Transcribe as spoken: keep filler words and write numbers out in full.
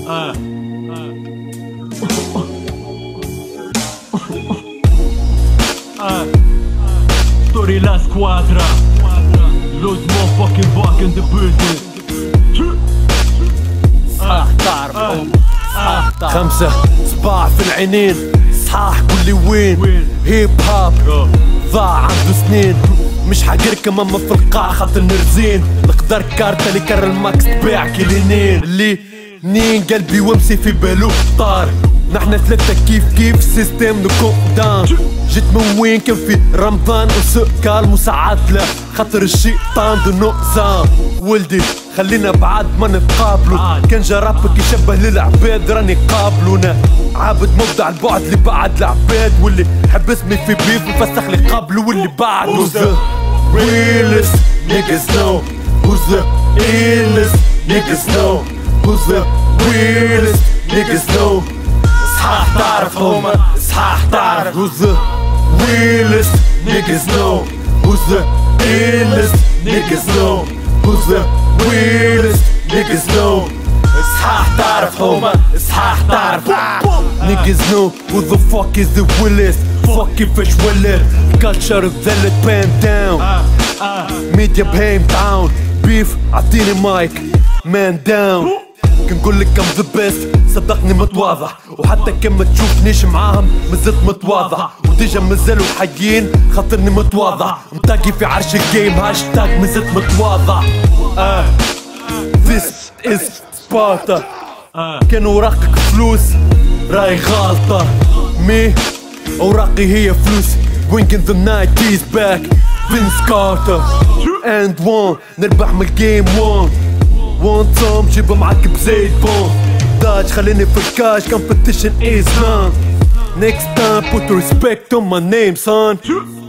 آه. آه. Story la squadra. Loads more fucking back in the building. صحاح تعرف صحاح تعرف خمسة صباع في العينين صحاح قولي وين هيب هاب ضاع عنده سنين مش حقركم اما في القاع خاطر نرزين نقدر كارتا اللي كر الماكس تبيع كيلينين اللي نين قلبي وامسي في بالو طار نحنا ثلاثة كيف كيف سيستم نكون دان جيت من وين كان في رمضان وسكال مساعات لا خاطر الشيطان دو نقصان ولدي خلينا بعد ما نتقابلو كان جربك يشبه للعباد راني قابلونا عابد مبدع البعد اللي بعد العباد واللي حب اسمي في بيف وفسخ لي قبله واللي بعده. Who's the realest niggas know? Who's the illest niggas know? Who's the realest niggas know? صحاح تعرف هما صحاح تعرف. Who's the realest niggas know? Who's the illest niggas know? Who's the realest niggas know? صحاح تعرف هما صحاح تعرف. Niggas know who the fuck is the realest. Fucking fish willet culture الذل بان داون ميديا بهيم داون بيف عطيني مايك مان داون كنقول لك I'm the best صدقني متواضع وحتى كان ما تشوفنيش معاهم مازلت متواضع وديجا مازالوا حيين خاطرني متواضع متاقي في عرش الجيم هاشتاج مازلت متواضع. آه. This is Sparta. كان وراقك فلوس راي غالطة مي أوراقي هي فلوس Winking the nineties back Vince Carter and one نربح من الجيم one one time جيبها معاك بزيت بون داج خليني في الكاش competition is none Next time put respect on my name son.